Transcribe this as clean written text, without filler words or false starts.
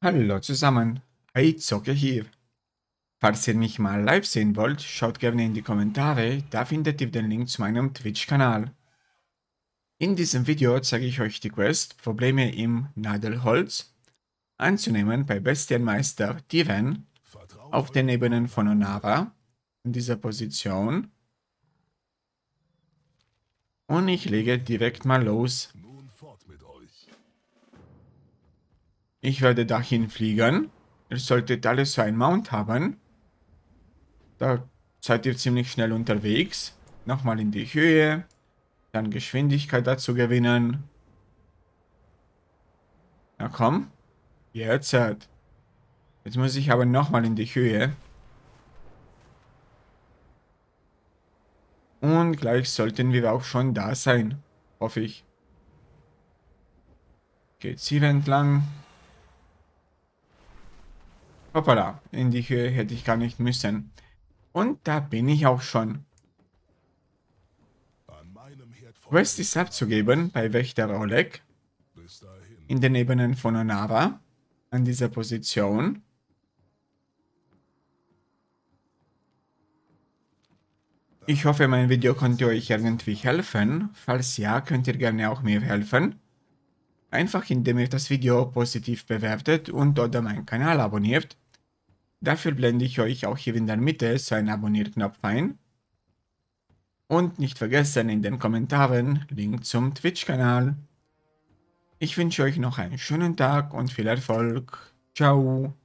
Hallo zusammen, iZocke hier. Falls ihr mich mal live sehen wollt, schaut gerne in die Kommentare, da findet ihr den Link zu meinem Twitch-Kanal. In diesem Video zeige ich euch die Quest Probleme im Nadelholz anzunehmen bei Bestienmeister Diven auf den Ebenen von Onava in dieser Position. Und ich lege direkt mal los. Ich werde dahin fliegen. Ihr solltet alles so ein Mount haben. Da seid ihr ziemlich schnell unterwegs. Nochmal in die Höhe. Dann Geschwindigkeit dazu gewinnen. Na komm. Jetzt. Jetzt muss ich aber nochmal in die Höhe. Und gleich sollten wir auch schon da sein. Hoffe ich. Geht's hier entlang. Hoppala. In die Höhe hätte ich gar nicht müssen. Und da bin ich auch schon. Quest ist abzugeben bei Wächter Oleg. In den Ebenen von Onava. An dieser Position. Ich hoffe, mein Video konnte euch irgendwie helfen. Falls ja, könnt ihr gerne auch mir helfen. Einfach indem ihr das Video positiv bewertet und oder meinen Kanal abonniert. Dafür blende ich euch auch hier in der Mitte so einen Abonnier-Knopf ein. Und nicht vergessen in den Kommentaren Link zum Twitch-Kanal. Ich wünsche euch noch einen schönen Tag und viel Erfolg. Ciao.